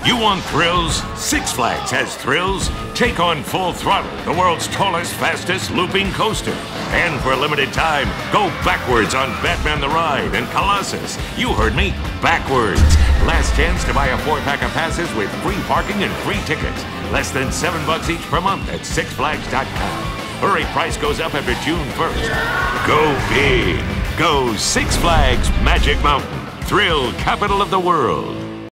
You want thrills? Six Flags has thrills. Take on Full Throttle, the world's tallest, fastest looping coaster. And for a limited time, go backwards on Batman the Ride and Colossus. You heard me, backwards. Last chance to buy a 4-pack of passes with free parking and free tickets. Less than $7 each per month at SixFlags.com. Hurry, price goes up after June 1st. Go big. Go Six Flags Magic Mountain, thrill capital of the world.